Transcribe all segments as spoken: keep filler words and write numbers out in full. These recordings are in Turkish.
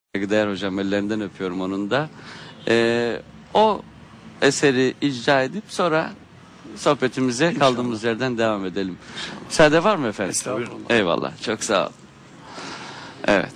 Saygıdeğer hocam, ellerinden öpüyorum onun da. Ee, o eseri icra edip sonra sohbetimize İnşallah. kaldığımız yerden devam edelim. Müsaade var mı efendim? Estağfurullah. Eyvallah. Çok sağ ol. Evet.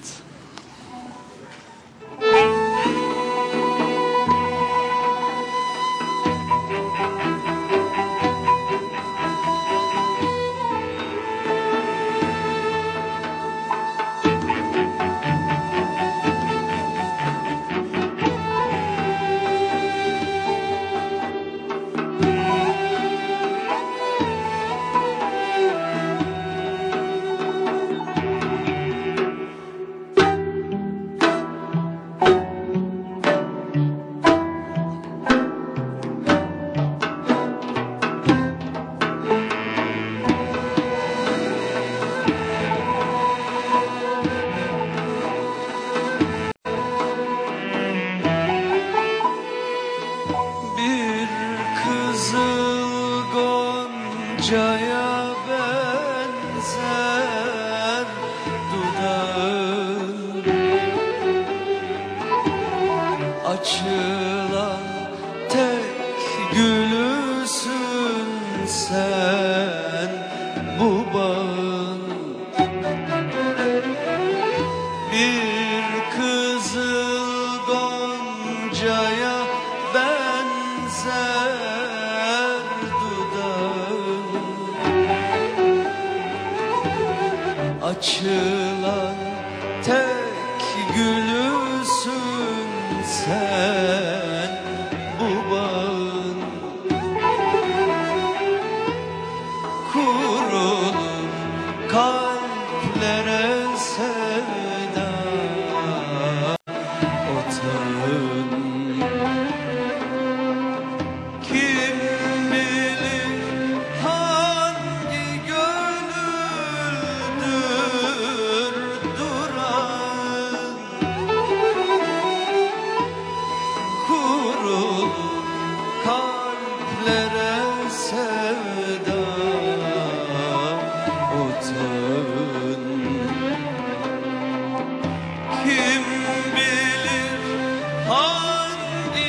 Gonca'ya benzer dudağın, açılan tek gülüsün sen bu bağın. Bir kızıl goncaya benzer açılan tek gülüsün sen bu bağın. Kurulur kalplere sevda otağın. Kim bilir hangi gönüldür duran, kurulur kalplere sevda otağın. Kim bilir hangi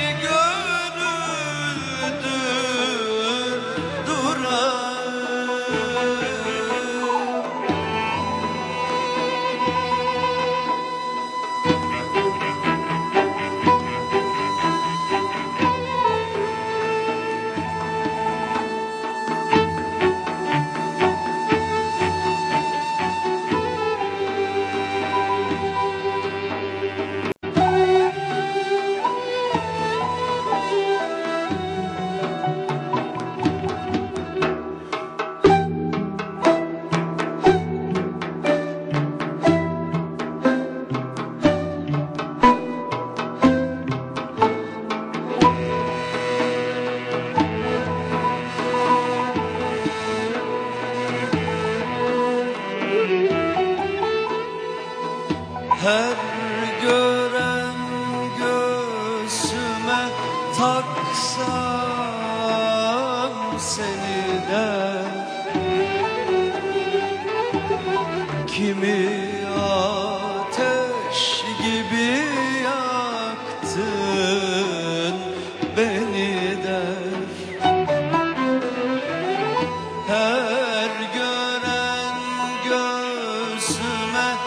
gönüldür duran. Her gören göğsüme taksam seni der. Kimi ateş gibi yaktın beni der. Her gören göğsüme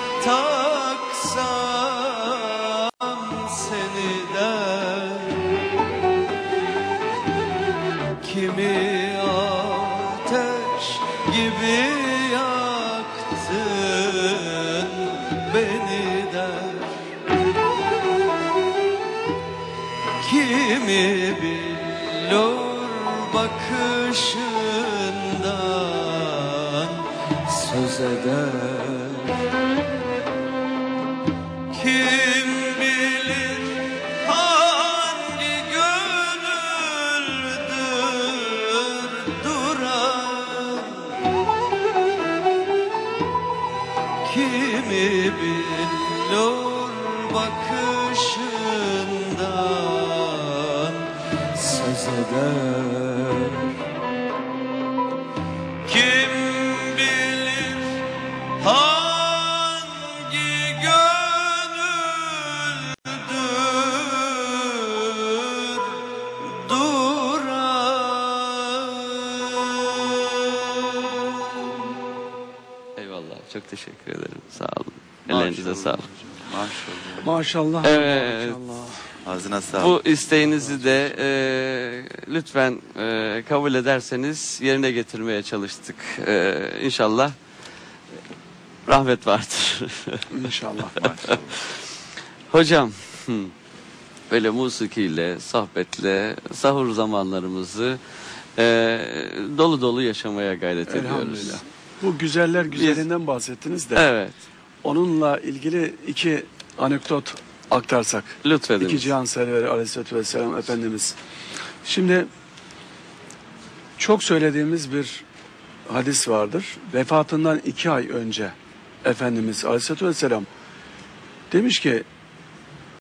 taksam seni der. Kimi ateş gibi yaktın beni der. Kimi bilir bakışından söz eder. Kim bilir hangi gönüldür duran, kimi bilir bakışından söz eder. Kim bilir hangi gönül çok teşekkür ederim. Sağ olun. Ellerinize sağlık. Maşallah. Maşallah. Evet. Maşallah. Ağzına sağlık. Bu isteğinizi de e, lütfen e, kabul ederseniz yerine getirmeye çalıştık. E, İnşallah rahmet vardır. İnşallah. Maşallah. Hocam, hı, böyle musikiyle, sohbetle sahur zamanlarımızı e, dolu dolu yaşamaya gayret ediyoruz. Elhamdülillah. Bu güzeller güzelinden bahsettiniz de. Evet, Onunla ilgili iki anekdot aktarsak. lütfediniz. İki cihan serveri aleyhissalatü vesselam Efendimiz. Şimdi çok söylediğimiz bir hadis vardır. Vefatından iki ay önce Efendimiz aleyhissalatü vesselam demiş ki